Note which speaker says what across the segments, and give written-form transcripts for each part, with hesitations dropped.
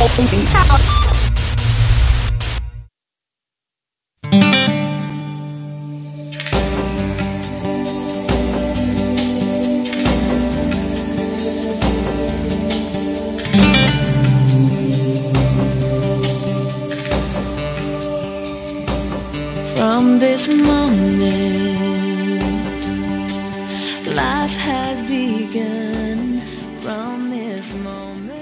Speaker 1: From this moment, life has begun. From this moment.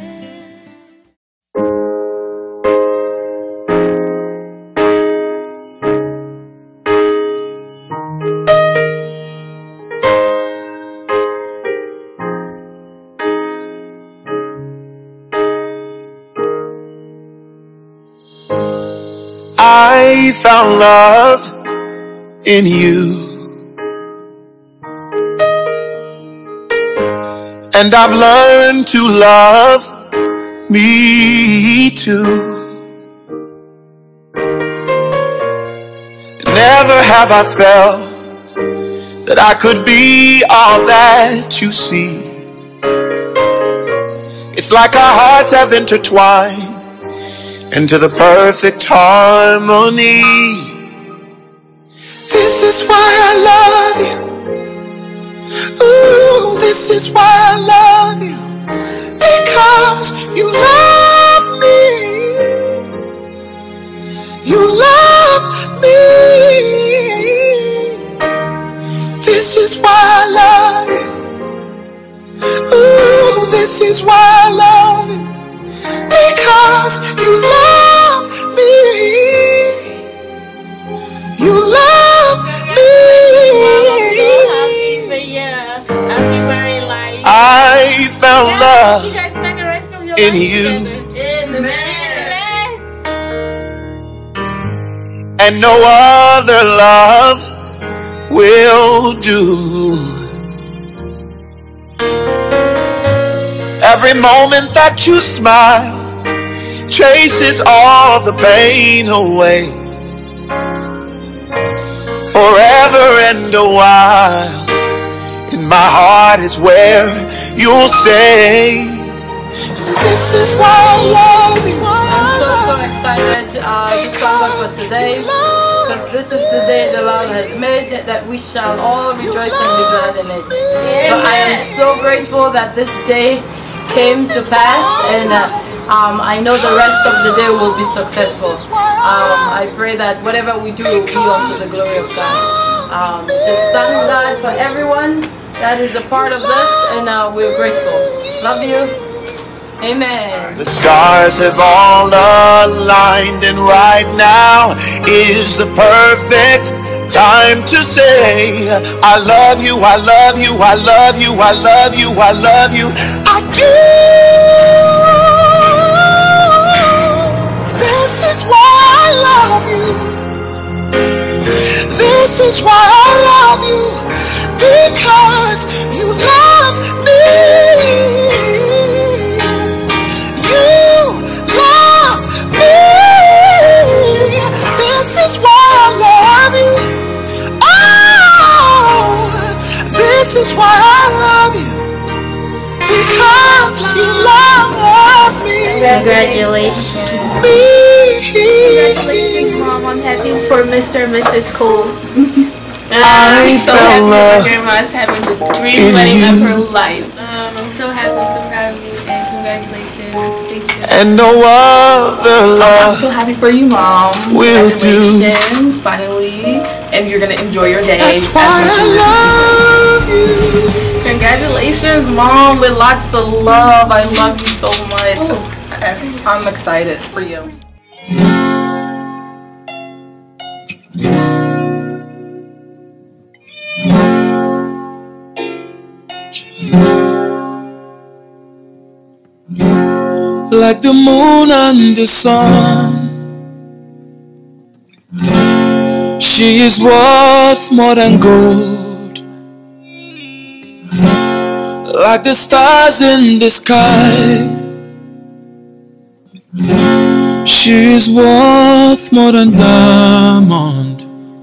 Speaker 2: I found love in you, and I've learned to love me too. Never have I felt that I could be all that you see. It's like our hearts have intertwined into the perfect harmony. This is why I love you. Ooh, this is why I love you. Because you love me. You love me. This is why I love you. Ooh, this is why I love you. Because you love me. You love me. I found love in you, and no other love will do. Every moment that you smile chases all the pain away. Forever and a while, in my heart is where you'll stay. This is why I love you.
Speaker 3: I'm so excited to thank God for today, because this is the day the Lord has made, that we shall all rejoice and be glad in it. So I am so grateful that this day came to pass, and I know the rest of the day will be successful. I pray that whatever we do will be unto the glory of God. Just thank God for everyone that is a part of this, and we're grateful. Love you. Amen.
Speaker 2: The stars have all aligned, and right now is the perfect time to say, I love you, I love you, I love you, I love you, I love you, I do. This is why I love you. This is why I love you. Because you love me. You love me. This is why I love you. Oh, this is why I love you. Because you love me.
Speaker 4: Congratulations.
Speaker 5: Congratulations, Mom. I'm happy for Mr. and Mrs. Cole. I'm so happy my grandma's having the dream wedding of her life. I'm so happy, I'm so proud of you, and congratulations. Thank you.
Speaker 2: And no other love.
Speaker 6: I'm so happy for you, Mom. Congratulations, finally. And you're going to enjoy your day.
Speaker 2: That's why I love you.
Speaker 6: Congratulations, Mom, with lots of love. I love you so much. I'm excited for you.
Speaker 2: Like the moon and the sun, she is worth more than gold. Like the stars in the sky, she is worth more than diamond.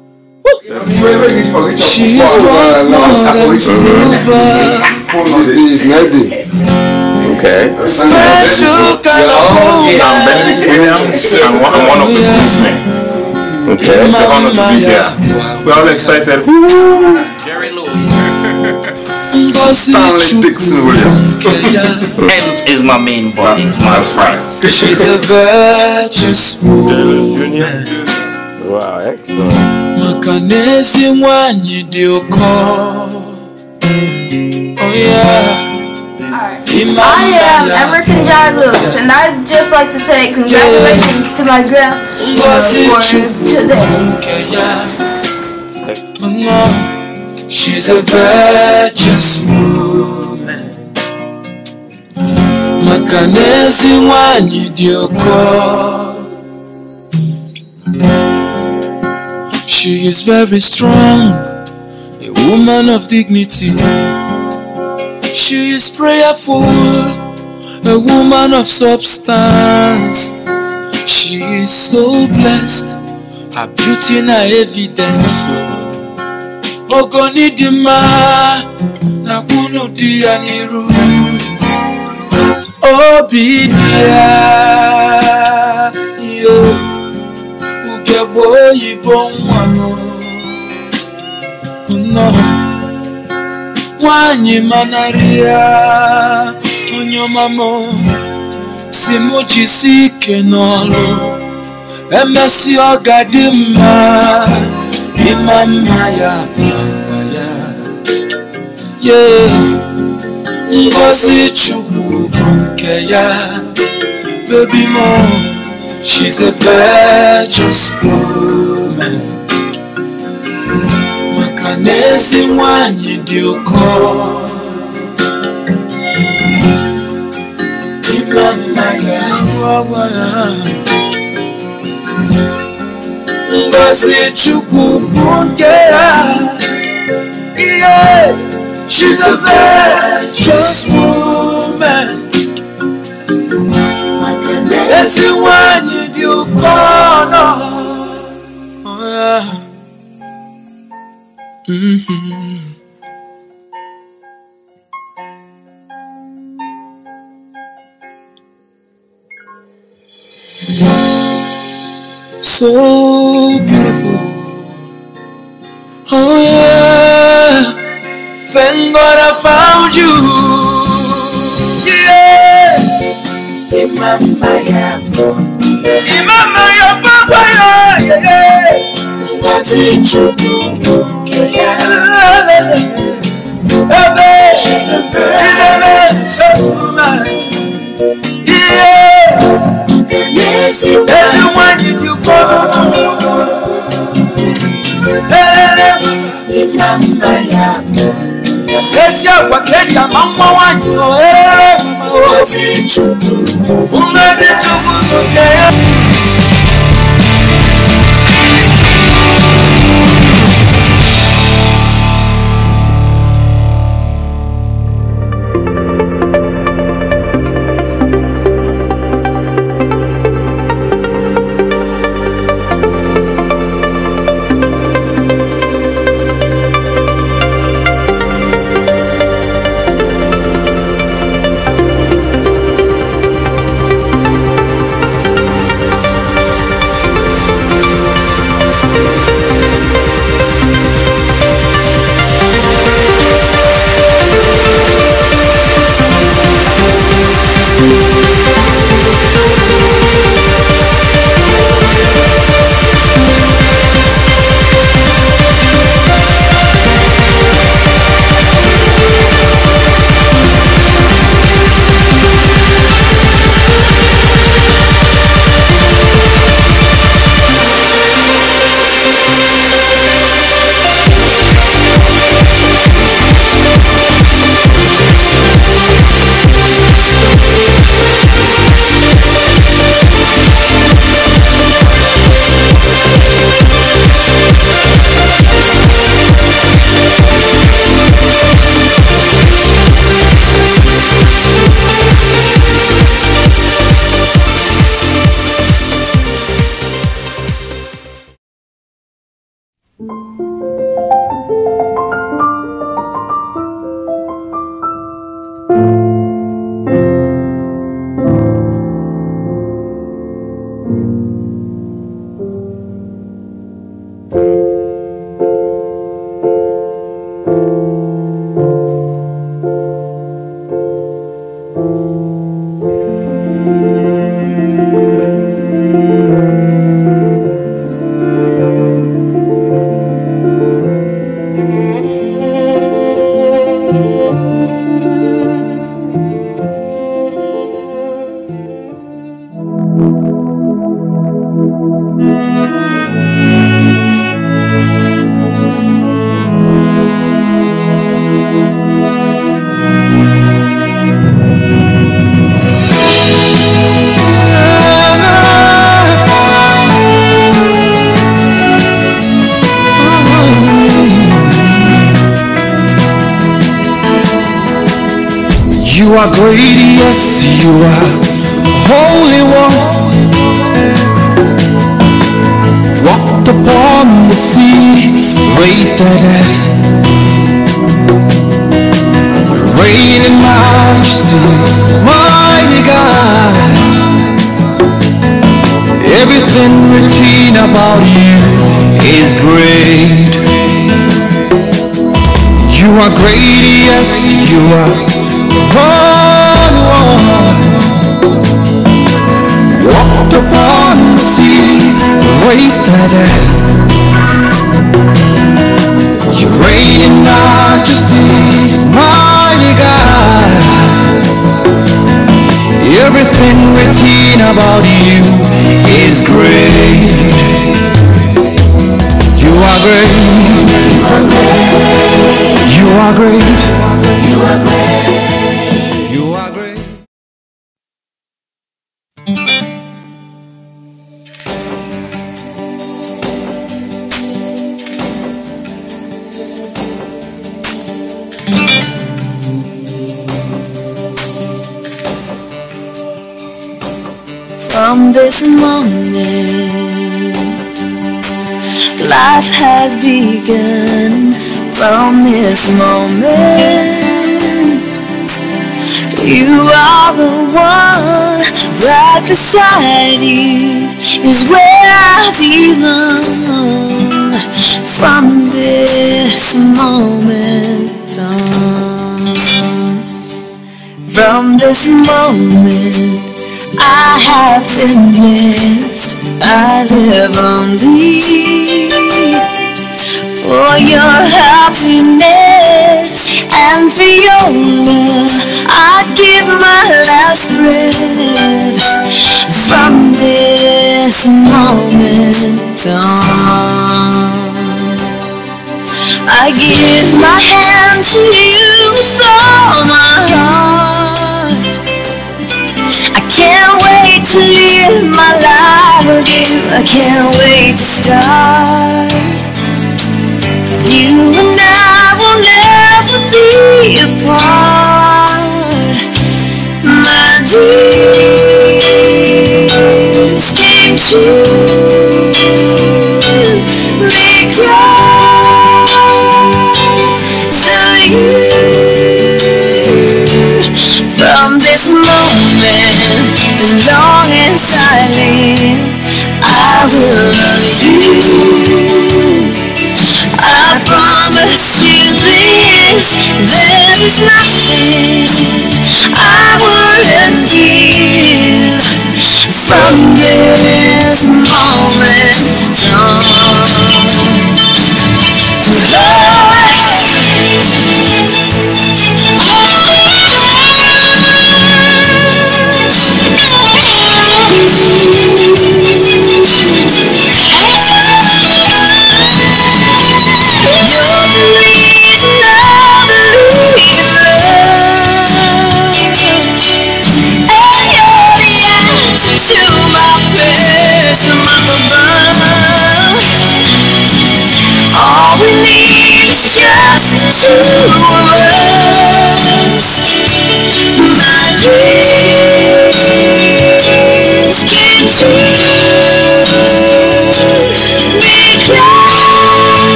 Speaker 2: She is worth more than silver.
Speaker 7: This day is my day.
Speaker 4: Okay.
Speaker 2: Special kind of woman.
Speaker 4: I'm Benedict Williams. I'm one of the policemen. Okay, it's an honor to be here. We're all excited.
Speaker 7: Jerry Lewis.
Speaker 4: Stanley Dixon Williams.
Speaker 7: And is my main boy. He's my friend.
Speaker 2: She's a virtuous woman.
Speaker 4: Wow, excellent.
Speaker 2: Makanesi wanyi dioko. Oh yeah.
Speaker 5: I am American Jai Lewis, and I'd just like to say congratulations to my grandma for today.
Speaker 2: She's a virtuous woman. Makanesi wanyi dioko. She is very strong, a woman of dignity. She is prayerful, a woman of substance. She is so blessed, her beauty na evidence. Ogoni dima na kunu dia niru. Obi dia yo ugebo yibon wano. No. Wanyi manaria unyomamo simuchi sike nolo emesi ogadima imama ya yeah ngozi chukwu nke ya baby mo she's a virtuous woman. Makanesi wanyi dioko. Imama ya wawa. Ngozi chukwu bungea. Yeah, she's a virtuous woman. Makanesi wanyi dioko. Oh yeah. So beautiful. Oh yeah. Thank God I found you. Yeah. Imama ya baba yeah. Ngozi chukwu. She's a virtuous woman. Yeah. Everyone in you come. Let's go. What can you mama want you? You are great, yes, you are Holy One. Walked upon the sea, raised the dead. Reign in majesty, mighty God. Everything written about you is great. You are great, yes, you are Holy One. Walked upon the sea, raised the dead. You reign in majesty, mighty God. Everything written about you is great. You are great. You are great. You are great. You are great.
Speaker 1: From this moment, life has begun. From this moment, you are the one. Right beside you is where I belong. From this moment on, from this moment, I have been blessed. I live only for your happiness and for your love. I give my last breath. From this moment on, I give my hand to you with all my heart. Can't wait to live my life with you. I can't wait to start. You and I will never be apart. My dreams came true. Make love to you. From this moment, as long as I live, I will love you. I promise you this, there is nothing I wouldn't give. From this moment on,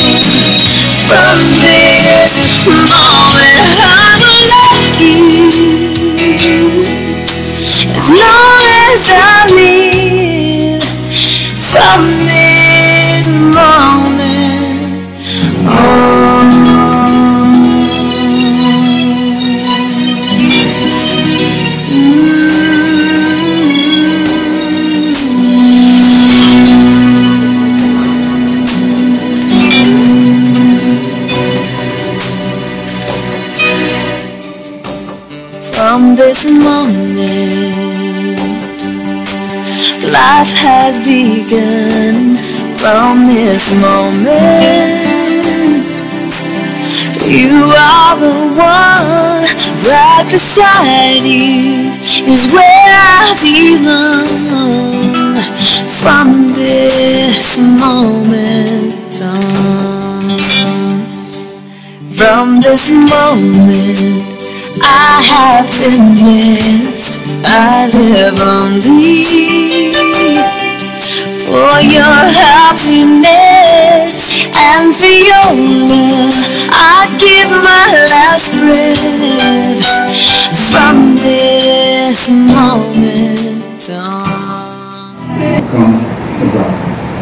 Speaker 1: from this moment I will love you. From this moment, life has begun. From this moment, you are the one. Right beside you is where I belong. From this moment on, from this moment, I have been blessed. I live only for your happiness and for your love. I'd give my last breath. From this moment on.
Speaker 8: Come abroad.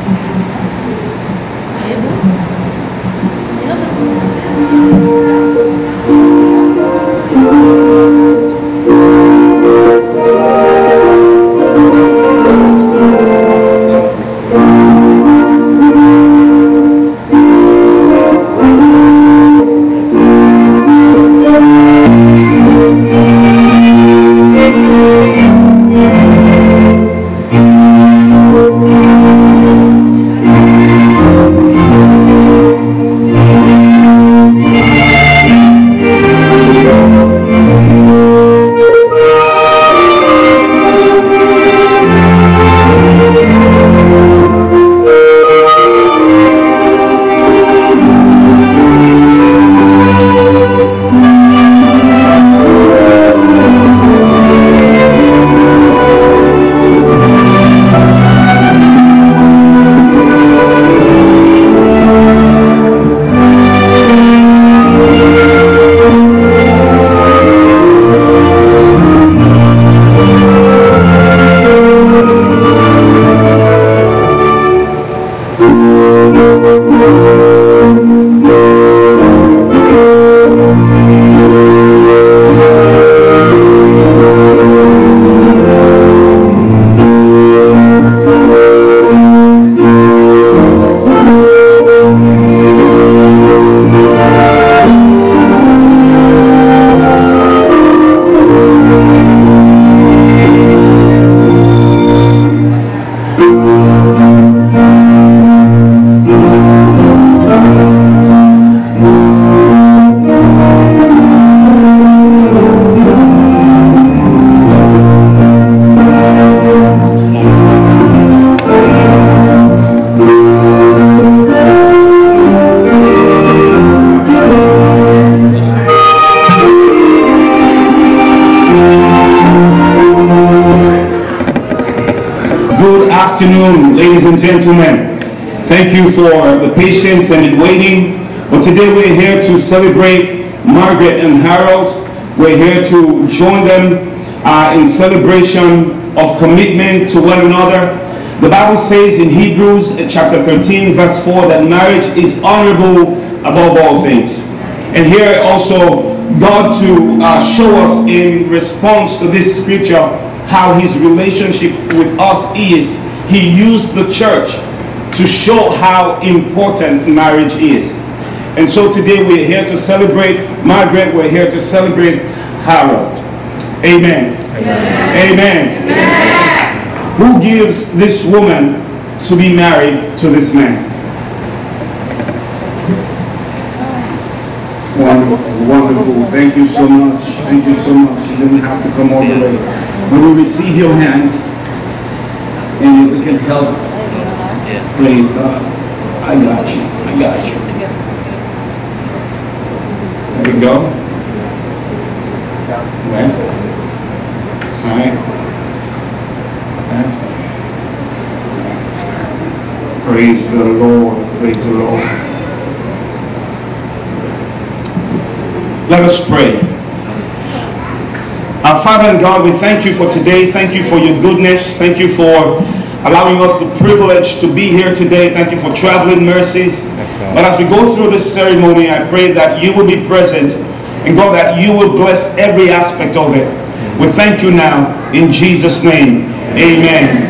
Speaker 9: Afternoon, ladies and gentlemen. Thank you for the patience and in waiting. But today we're here to celebrate Margaret and Harold. We're here to join them in celebration of commitment to one another. The Bible says in Hebrews chapter 13 verse 4 that marriage is honorable above all things. And here also God to show us in response to this scripture how his relationship with us is. He used the church to show how important marriage is. And so today we're here to celebrate Margaret. We're here to celebrate Harold. Amen. Amen. Amen. Amen. Who gives this woman to be married to this man? Wonderful, wonderful. Thank you so much. Thank you so much. You didn't have to come all the way. When we receive your hands, and you can help. Praise God. I got you. I got you. There we go. Left. Right. Left. Praise the Lord. Praise the Lord. Let us pray. Our Father and God, we thank you for today. Thank you for your goodness. Thank you for allowing us the privilege to be here today. Thank you for traveling mercies. But as we go through this ceremony, I pray that you will be present and God, that you will bless every aspect of it. We thank you now in Jesus' name. Amen.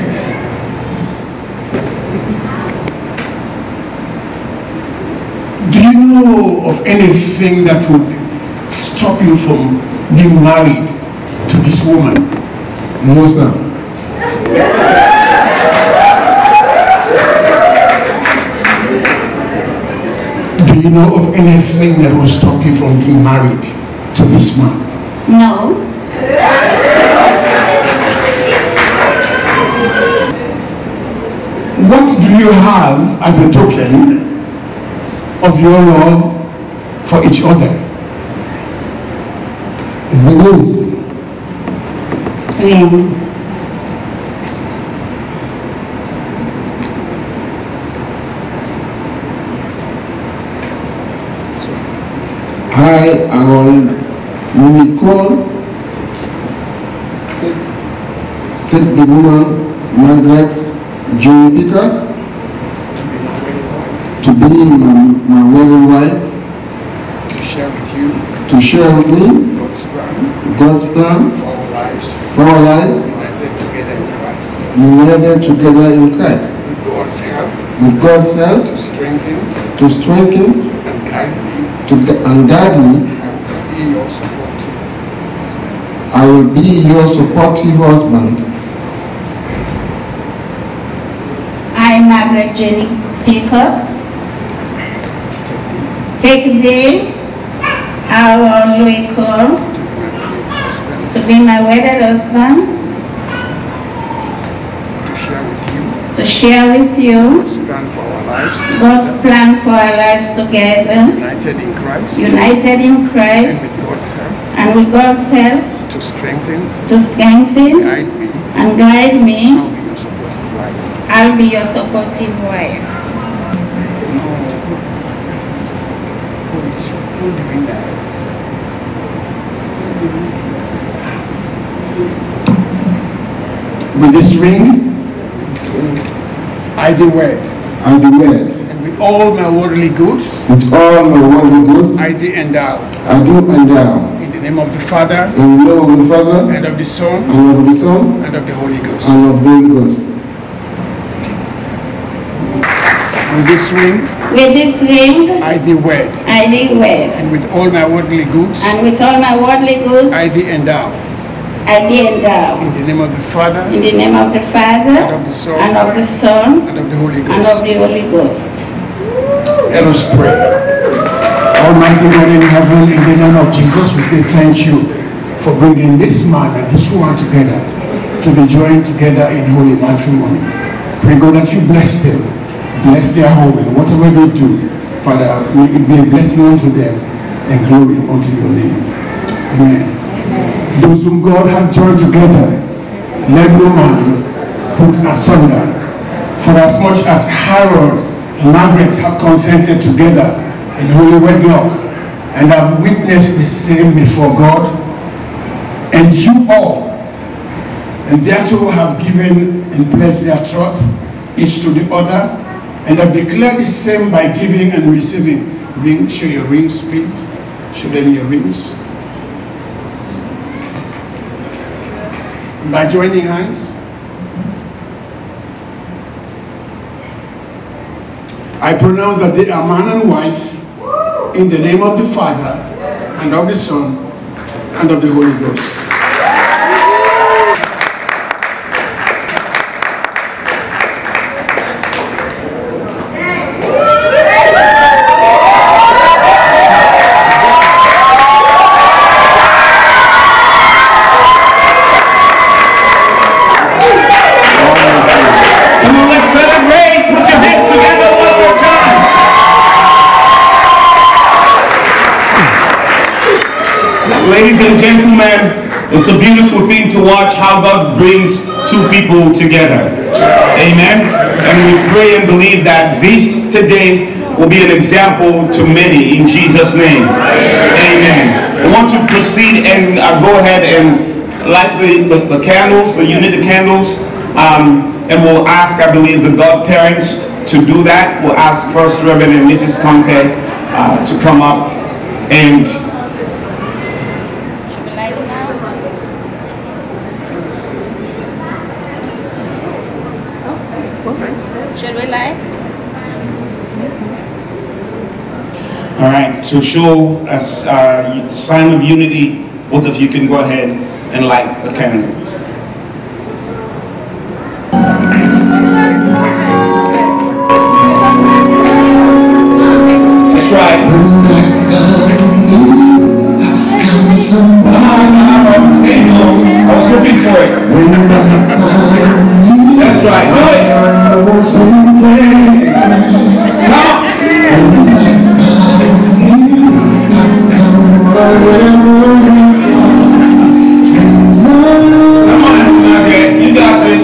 Speaker 10: Do you know of anything that would stop you from being married to this woman?
Speaker 11: No, sir.
Speaker 10: Do you know of anything that will stop you from being married to this man?
Speaker 12: No.
Speaker 10: What do you have as a token of your love for each other?
Speaker 11: It's the news.
Speaker 12: Ring.
Speaker 11: I will, you will call, take the woman, Margaret Joey Peacock, to be my wedding wife,
Speaker 10: to share with you,
Speaker 11: to share with me God's plan for our lives, united together in Christ, with God's help, to strengthen and guide me. I will be your supportive husband.
Speaker 12: I, Margaret Jenny Peacock, take thee, our Louis Cole, to be my wedded husband, to share with you God's plan for our lives together, united in Christ, and with God's help,
Speaker 10: to strengthen,
Speaker 12: and guide me. I'll be your supportive wife.
Speaker 10: With this ring, I do wed.
Speaker 11: I do wed.
Speaker 10: And with all my worldly goods,
Speaker 11: with all my worldly goods,
Speaker 10: I do endow.
Speaker 11: I do endow.
Speaker 10: In the name of the Father,
Speaker 11: in the name of the Father,
Speaker 10: and of the Son,
Speaker 11: and of the Son,
Speaker 10: and of the Holy Ghost.
Speaker 11: And of the Holy Ghost.
Speaker 10: With this ring,
Speaker 12: I
Speaker 10: do wed.
Speaker 12: I do wed.
Speaker 10: And with all my worldly goods,
Speaker 12: and with all my worldly goods,
Speaker 10: I do endow.
Speaker 12: I do endow.
Speaker 10: In the name of the Father,
Speaker 12: in the name of the Father,
Speaker 10: and of the Son,
Speaker 12: and of the Son,
Speaker 10: and of the Holy Ghost.
Speaker 12: And of the Holy Ghost.
Speaker 10: Let us pray. Almighty God in heaven, in the name of Jesus, we say thank you for bringing this man and this woman together to be joined together in holy matrimony. Pray God that you bless them, bless their home, and whatever they do, Father, may it be a blessing unto them and glory unto your name. Amen. Those whom God has joined together, let no man put asunder. For as much as Harold and Margaret have consented together in holy wedlock, and have witnessed the same before God, and you all, and thereto have given and pledged their troth each to the other, and have declared the same by giving and receiving. Ring, show your rings, please. Show them your rings. By joining hands, I pronounce that they are man and wife in the name of the Father, and of the Son, and of the Holy Ghost.
Speaker 9: Ladies and gentlemen, it's a beautiful thing to watch how God brings two people together. Amen. And we pray and believe that this today will be an example to many in Jesus' name. Amen. I want to proceed and go ahead and light the candles, the unity candles, and we'll ask, I believe, the godparents to do that. We'll ask First Reverend and Mrs. Conte to come up and all right, to show a sign of unity, both of you can go ahead and light a candle. That's right. I was looking for it. That's right. Do it. Come on. Come on, Margaret. You got this.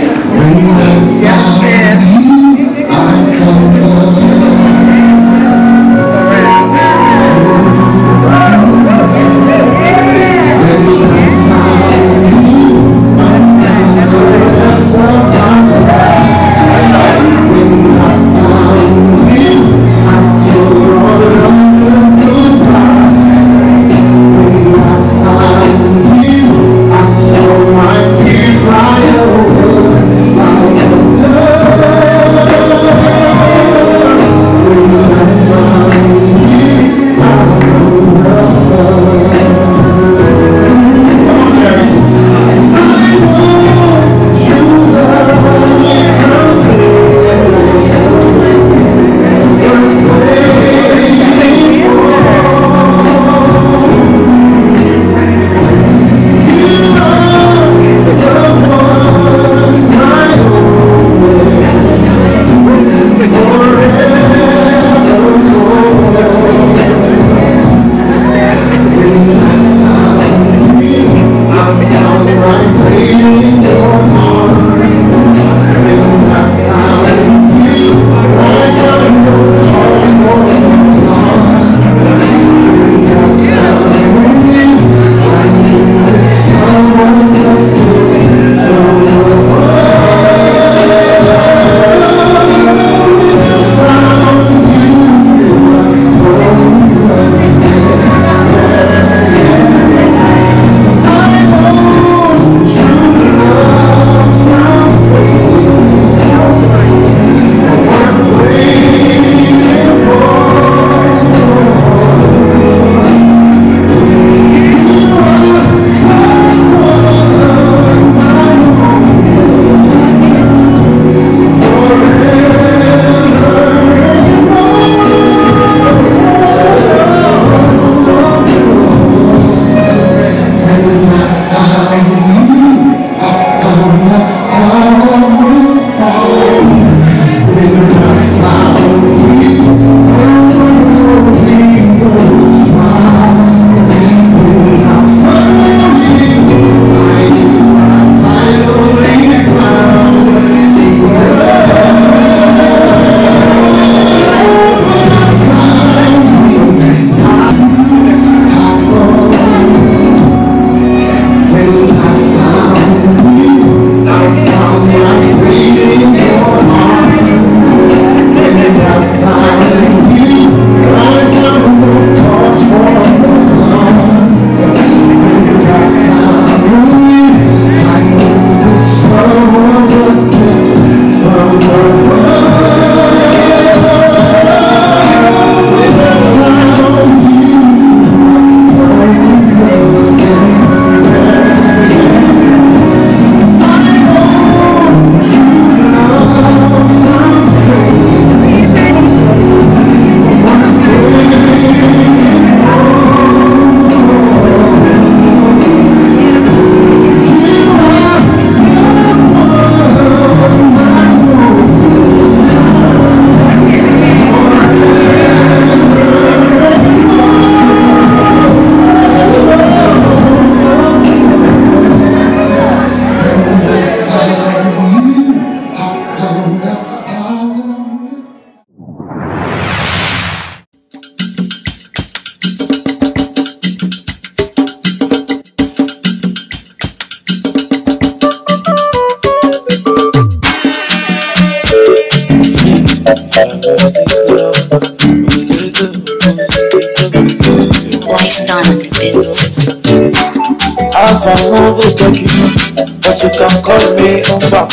Speaker 13: Alpha no go talk you, but you can call me on back.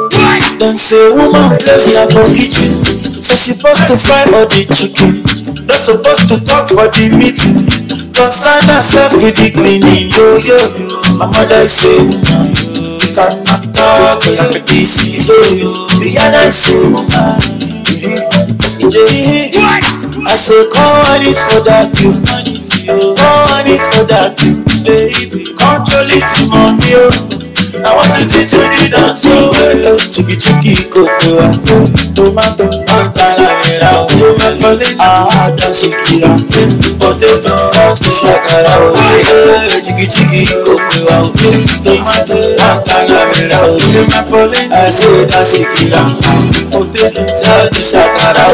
Speaker 13: Then say woman plays like for kitchen, say she supposed to fry all the chicken. No Not supposed to talk for the meeting. Concern herself with the cleaning. Yo, yo, yo. My mother say, woman, you cannot talk like this. Yo, yo. Rihanna say, woman. I say, come on, it's for that you. Come on, it's for that you. Baby, control it, mommy. I want to teach you the dance so well. Chicky chicky cocoa, tomato, banana, dance kira, potato, shakara, chicky chicky cocoa, tomato, banana, I say dance kira, potato, shakara.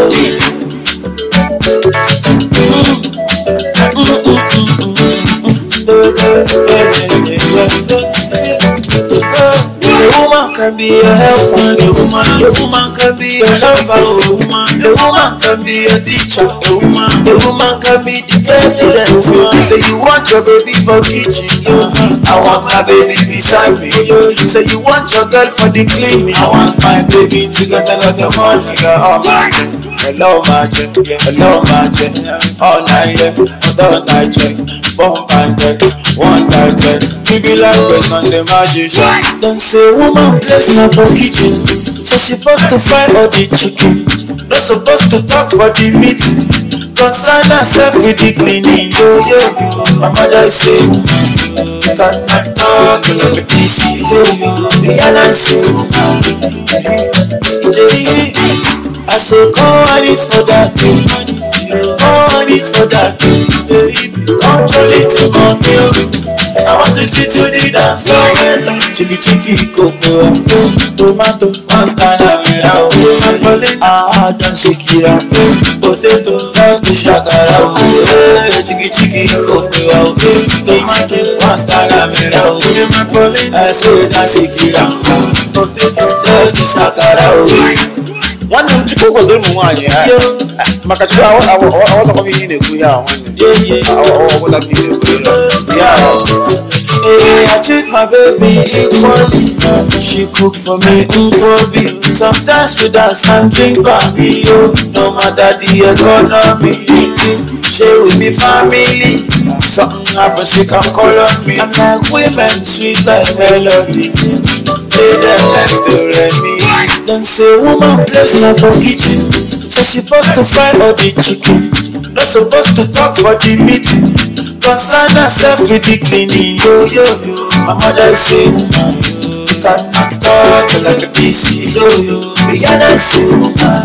Speaker 13: A woman can be a helper, a woman can be a lover, a woman can be a teacher, a woman can be the president. Say you want your baby for kitchen, I want my baby beside me. Say you want your girl for the cleaning, I want my baby to get a lot of money. Hello magic, hello magic, all night, all night check, bump and deck, one night check. We be like this on the magic. Don't say woman place now for kitchen. So she supposed to fry all the chicken. Not supposed to talk for the meeting. Concern herself with the cleaning. Yo, yo, yo. My mother say woman, you cannot talk like this. Yo, yo, Rihanna say woman. I say come on, it's for that. Come on, it's for that. Control it, mommy. I want to teach you the dance so well. Chicky chicky cocoa, tomato, banana, dance kira, potato, dance shakara. Chicky chicky cocoa, tomato, banana, I say dance kira, potato, dance shakara. One of the people was in one, yeah. Makachu, I want to come in a good hour. Yeah. I treat my baby equally. She cook for me, Nkobi. Sometimes we dance and drink baby, yo. No matter the economy. She with me family. Something happen, she can call on me. I'm like women, sweet like melody. They them like the Remy. Don't say woman place now for kitchen. So she supposed to fry all the chicken. Not supposed to talk for the meeting. Concern herself with the cleaning. Yo, yo, yo. My mother say woman, you cannot talk like this. Yo, yo. Rihanna say woman.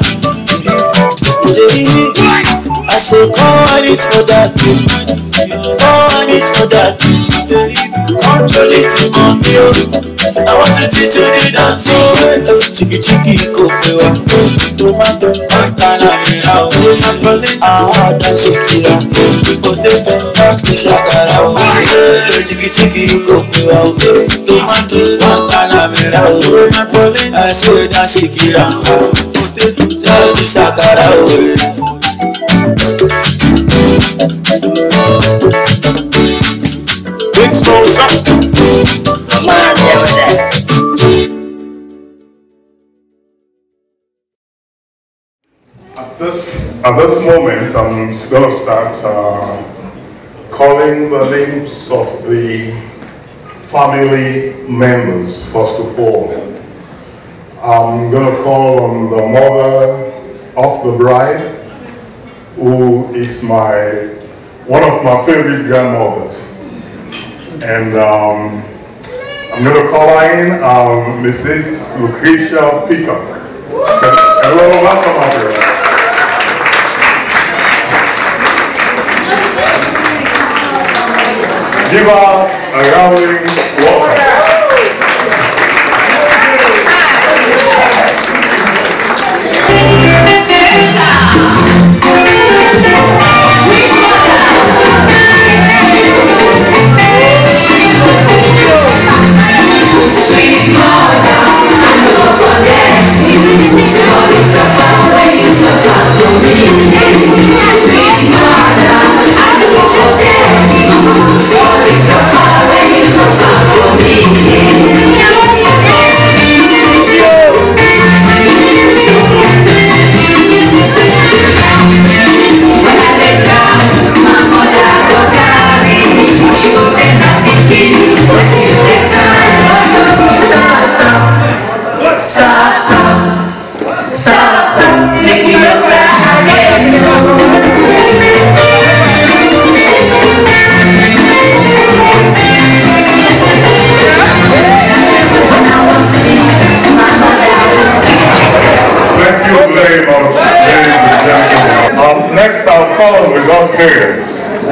Speaker 13: I say come on, it's for that. Come on, it's for that. Control it, mommy. I want to teach you the dance so well. Chicky chicky cocoa, tomato, banana, dance kira, potato, dance shakara. Chicky chicky cocoa, tomato, banana, I say dance kira, potato, dance shakara. Big smalls up. Man, yeah, with that.
Speaker 14: At this moment, I'm going to start calling the names of the family members. First of all, I'm going to call on the mother of the bride, who is one of my favorite grandmothers. And I'm going to call her in, Mrs. Lucretia Peacock. Hello, welcome out here. Give her a rounding welcome.
Speaker 1: Sweet mother, I don't forget you. For the suffer when you suffer for me. Sweet mother, I don't forget you. For the suffer when you suffer for me.
Speaker 14: parents.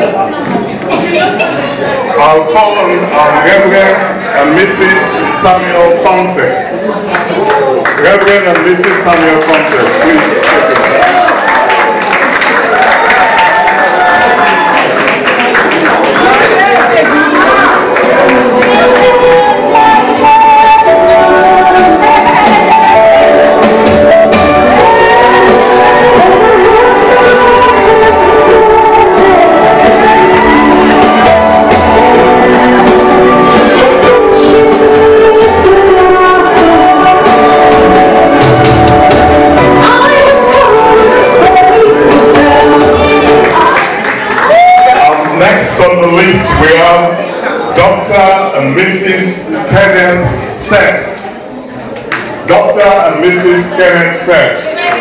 Speaker 14: I'll call on Reverend and Mrs. Samuel Conte. Reverend and Mrs. Samuel Conte, please take it. On the list we have Dr. and Mrs. Kenneth Sext. Dr. and Mrs. Kenneth Sext.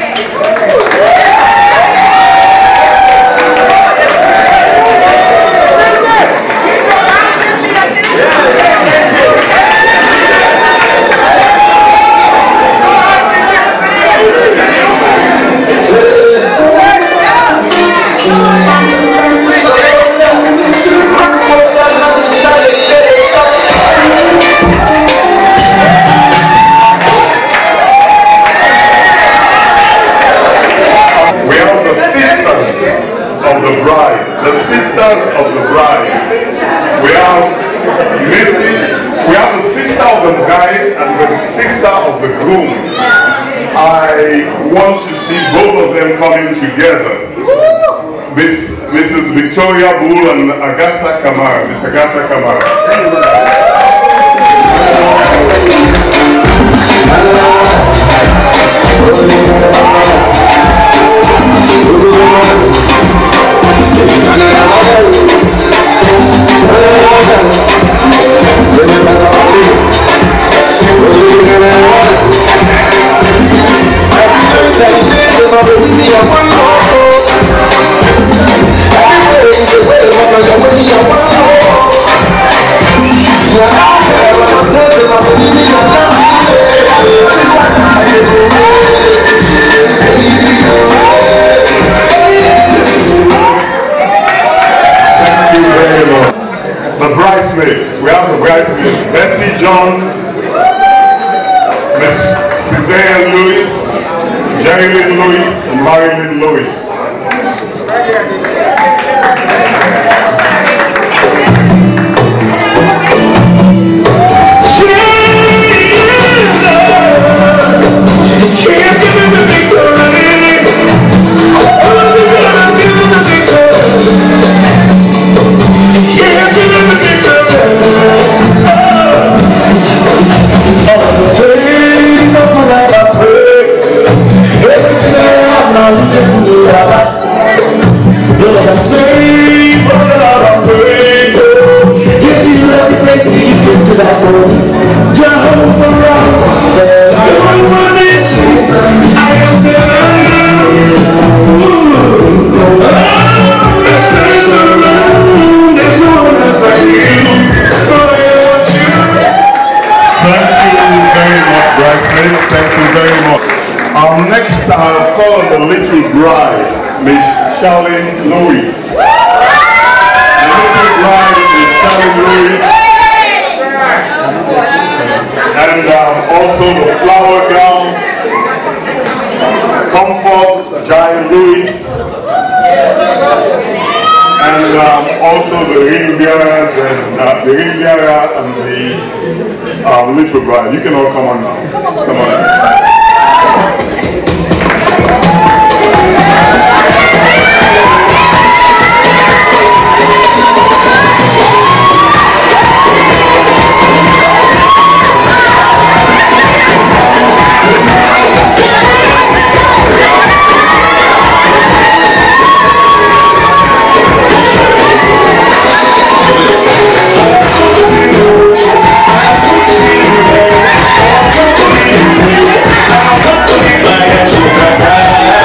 Speaker 14: Coming together. Mrs. Victoria Bull and Agatha Kamara. Miss Agatha Kamara. We have the bridesmaids, Betty John, Miss Cesare Lewis, Jerry Lynn Lewis, and Marilyn Lewis. Next, I'll call on the little bride, Miss Charlene Lewis. The little bride, Miss Charlene Lewis. And also the flower girl, Comfort Giant Lewis. And also the ring bearers and the ring bearer and the little bride. You can all come on now. Come on.
Speaker 13: Bye.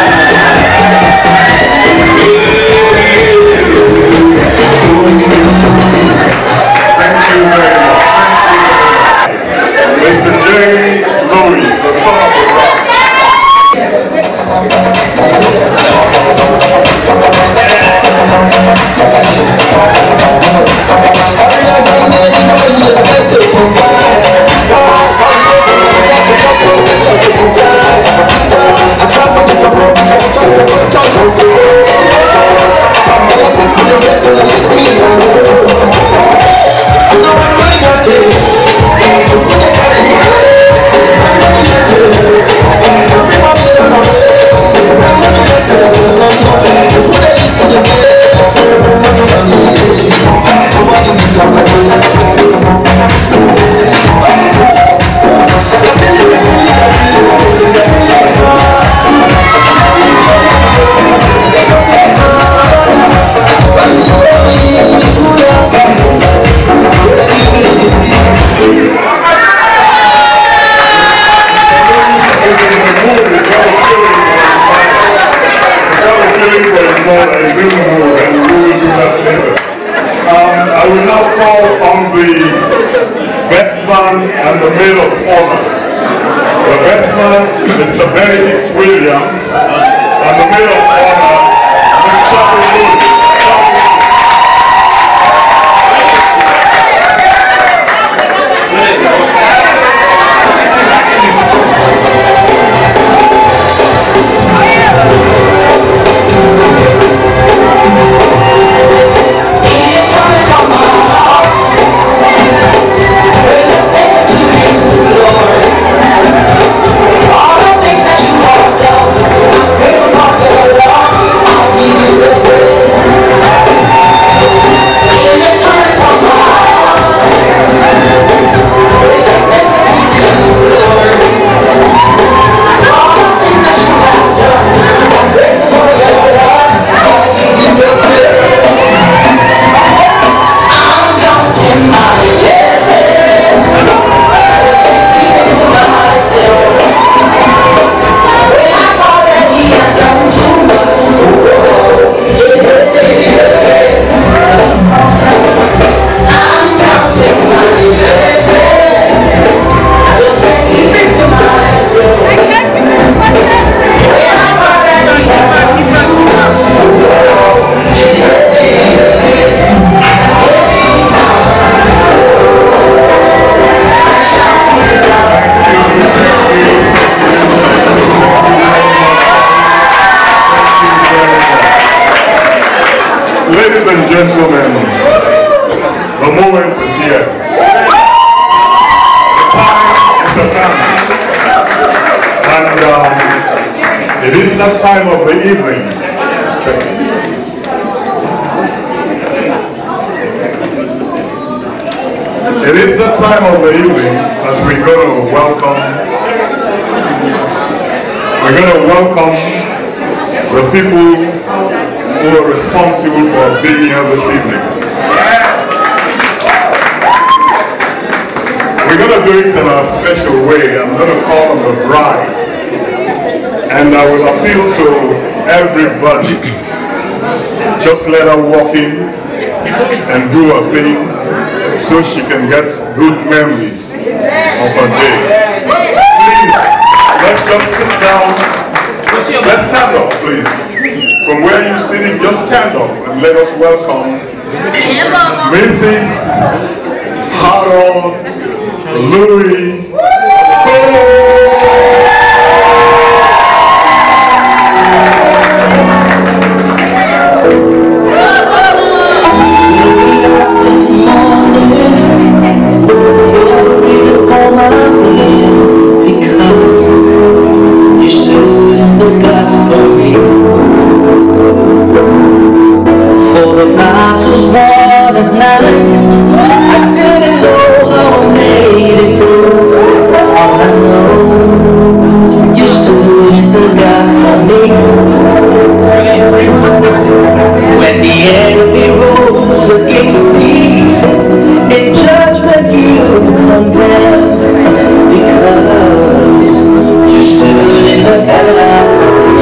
Speaker 14: now call on the best man and the maid of honor. The best man, Mr. Benedict Williams, and the maid of honor, Ms. Shaka Lewis. Ladies and gentlemen, the moment is here. The time is the time. And it is that time of the evening. It is that time of the evening that we're going to welcome the people who are responsible for being here this evening. We're going to do it in a special way. I'm going to call on the bride, and I will appeal to everybody. Just let her walk in and do her thing so she can get good memories of her day. Please, let's just sit down. Let's stand up, please. From where you're sitting, just stand up and let us welcome Mrs. Harold Louis
Speaker 13: This morning, you're the reason for my being, because you stood in the gap for me. For the battles won at night, I didn't know how I made it through. All I know, you stood in the gap for me. When the enemy rose against me, in judgment you condemned, because you stood in the gap for me.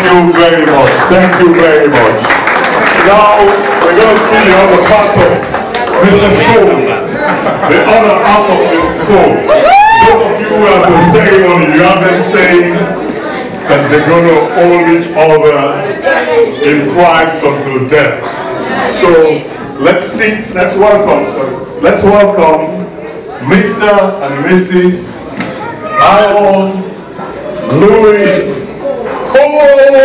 Speaker 14: you very much. Thank you very much. Now, we're going to see the other part of Mrs. Cole. The other half of Mrs. Cole. Those of you who have the ceremony, you have them saying that they're going to hold each other in Christ until death. So, let's welcome Mr. and Mrs. Harold Louis Cole.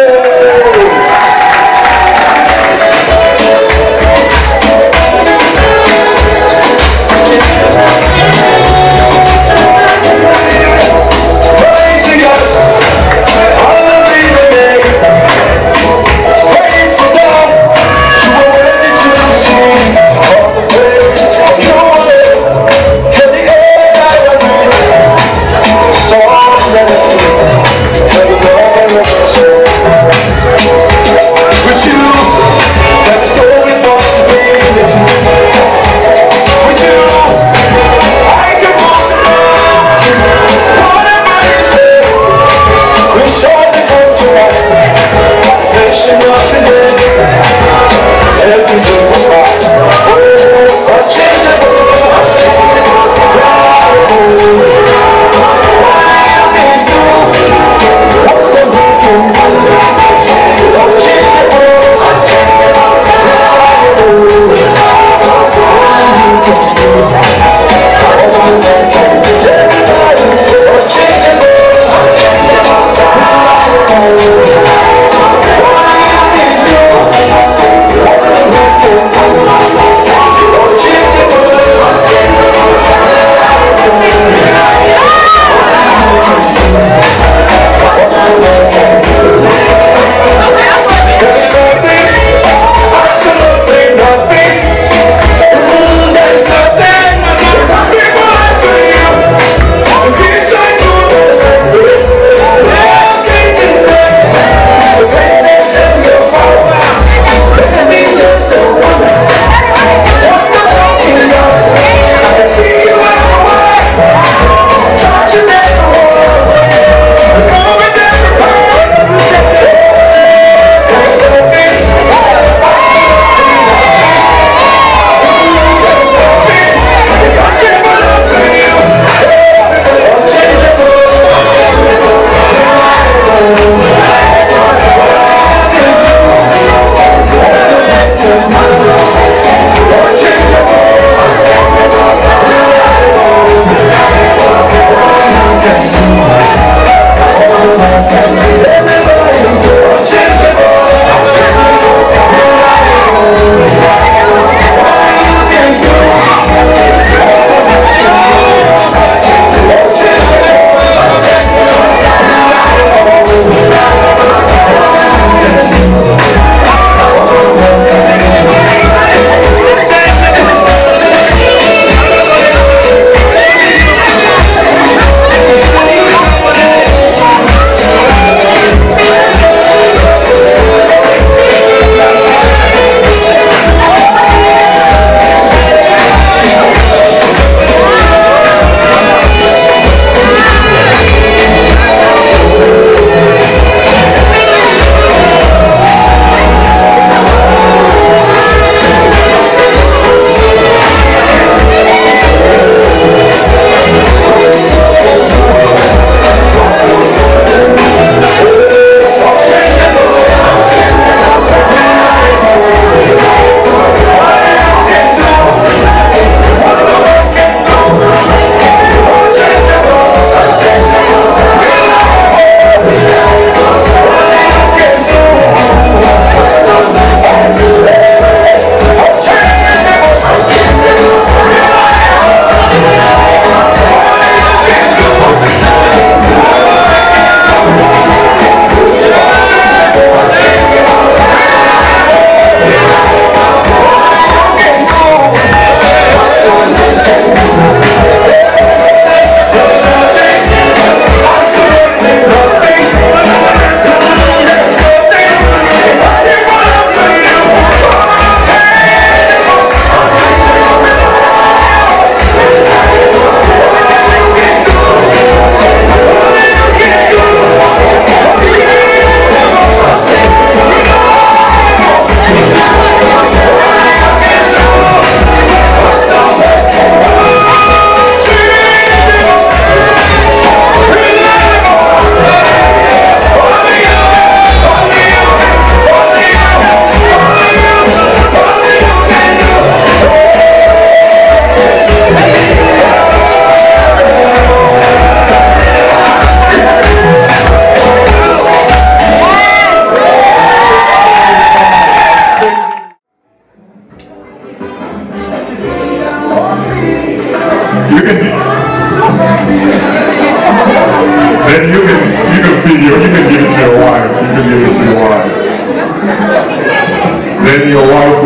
Speaker 13: So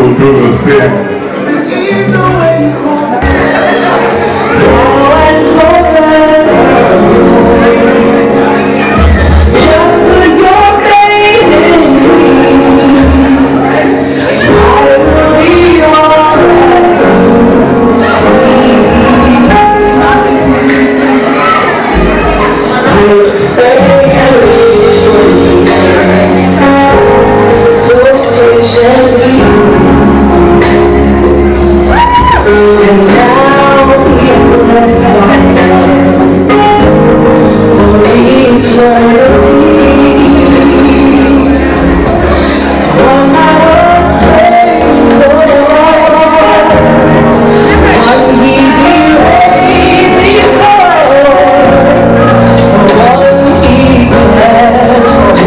Speaker 14: will do the same.
Speaker 1: Just put your faith in me. I will be all so patiently. And now he's blessed for eternity. When I was faithful, what he delayed before, what he had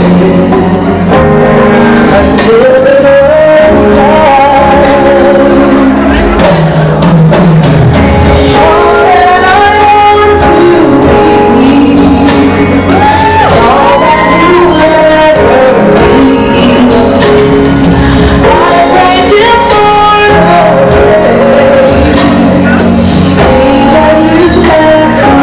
Speaker 1: until the first time. All that I want to be is all that you'll ever be. I praise you for the way that you bless my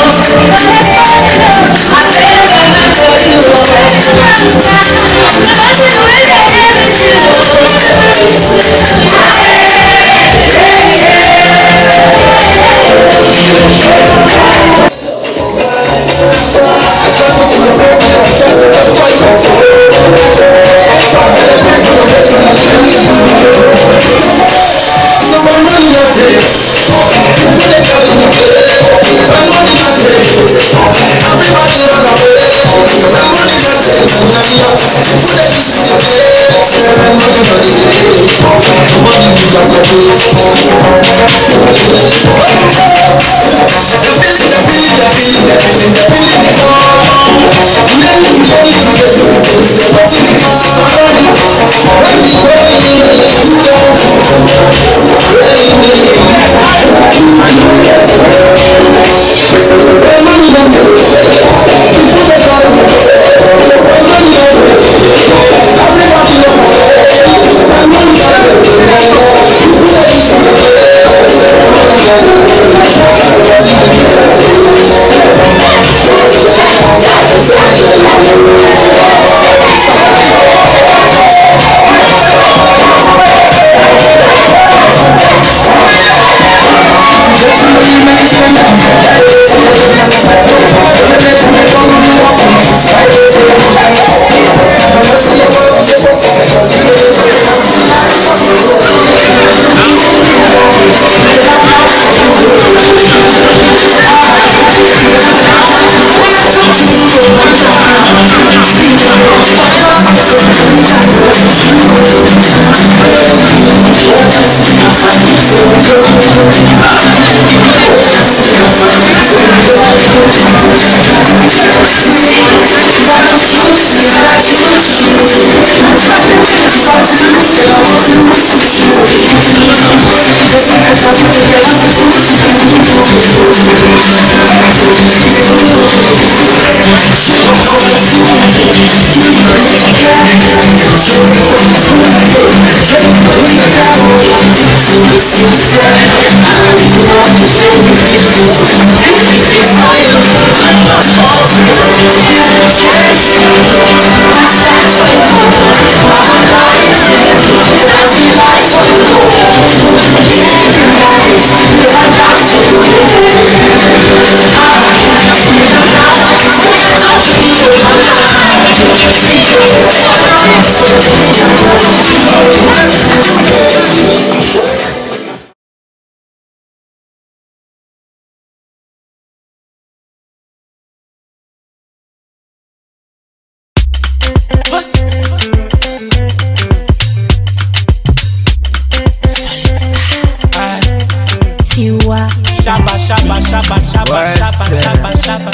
Speaker 15: Shabba, shabba, shabba, shabba, shabba, shabba,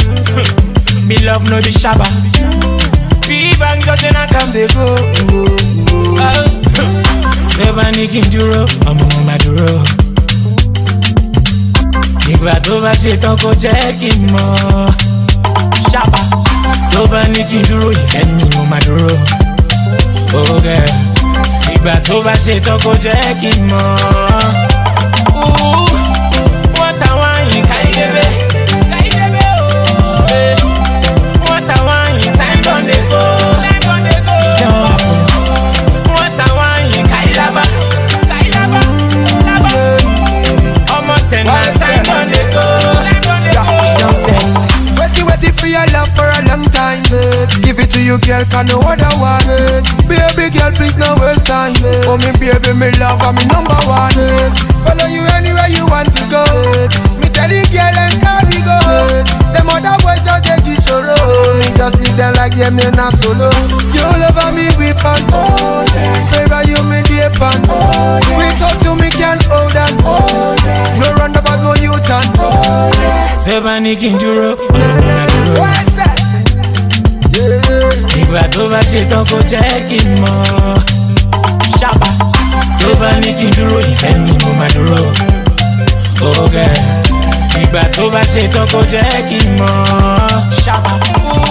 Speaker 15: shabba. Me love no be shabba. P-Bang just in a come they go. Never nicking duro, I'm on my duro. Nígbà tó bá ṣe tán kó jẹ́ kí n mọ̀. Shabba, tó bá ní kí n dúró ìfẹ́ ni mo máa dúró. Oh girl, nígbà tó bá ṣe tán kó jẹ́ kí n mọ̀.
Speaker 16: Give it to you, girl, can no other one. Baby girl, please no waste time. Oh, me baby, me love, I'm me number one. Follow you anywhere you want to go. Me tell you, girl, and carry go. Them other boys just get you solo. Me just leave them like them, they not solo. You love me, we pan. Baby, you me deep pan. We talk to me, can hold on. No run about no you turn.
Speaker 15: Febani Kinduro.
Speaker 16: What's that?
Speaker 15: Nígbà tó bá ṣe tán kó jẹ́ kí n mọ̀. Shabba, tó bá ní kí n dúró ìfẹ́ ni mo máa dúró. Oh girl, nígbà tó bá ṣe tán kó jẹ́ kí n mọ̀. Shabba.